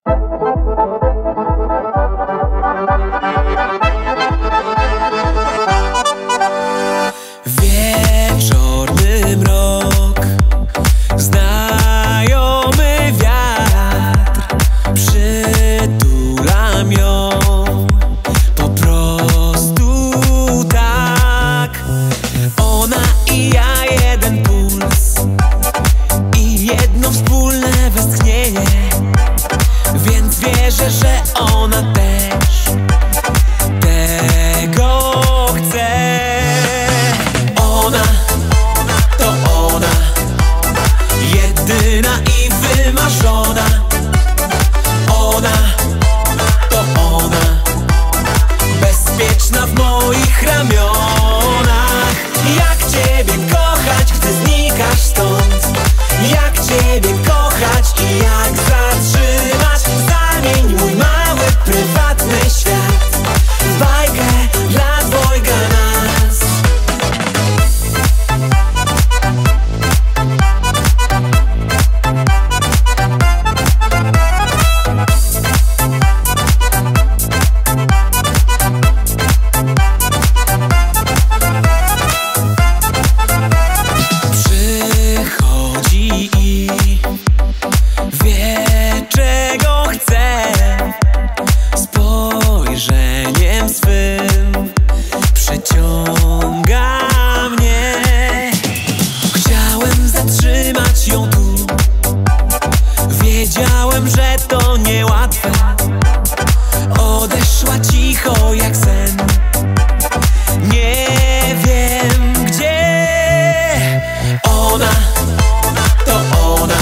Wieczorny mrok, znajomy wiatr, przytulam ją po prostu tak. Ona i ja, jeden puls i jedno wspólne westchnienie, więc wierzę, że ona też tego chce. Ona, to ona, jedyna i wymarzona. Ona, to ona, bezpieczna w moich ramionach. Jak Ciebie kochać, gdy znikasz stąd? Jak Ciebie kochać i jak zatrzymać? Zamień mój mały, prywatny świat w bajkę dla dwojga nas. Przychodzi i wie, czego chce. Spojrzeniem swym przyciąga mnie. Chciałem zatrzymać ją tu, wiedziałem, że to niełatwe. Odeszła cicho jak sen, nie wiem gdzie. Ona, to ona,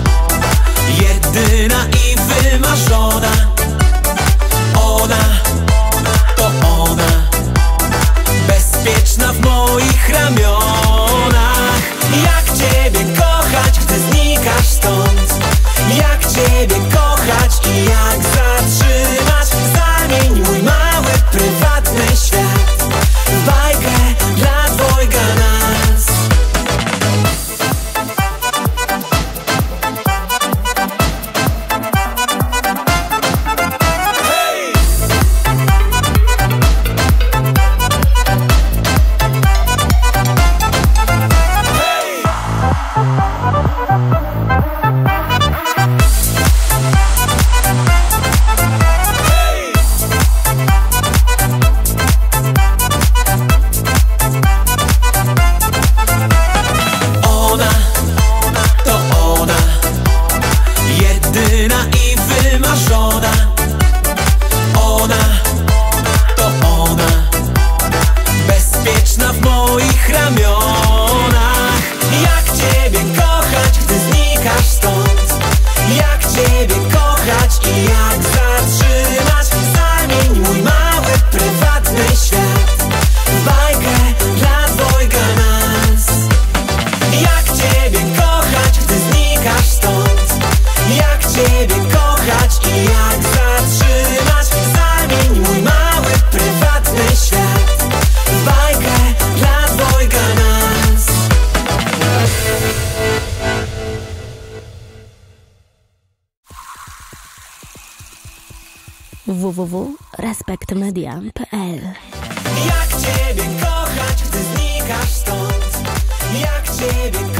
jedyna i wymarzona. Ona, to ona, bezpieczna w moich ramionach. Jak Ciebie kochać, gdy znikasz stąd? Jak Ciebie kochać i jak zatrzymać? Zamień mój mały, prywatny świat w bajkę dla dwojga nas. Ona, to ona, jedyna i wymarzona. Ona, to ona, bezpieczna w moich ramionach. Jak Ciebie kochać, gdy znikasz stąd? Jak Ciebie kochać i jak zatrzymać? Zamień mój mały, prywatny świat w bajkę dla dwojga nas. Jak Ciebie kochać, gdy znikasz stąd? Jak Ciebie kochać i jak zatrzymać? Zamień mój mały, prywatny świat w bajkę dla dwojga nas. www.respektmedia.pl. Jak Ciebie kochać, gdy znikasz stąd? Jak Ciebie kochać?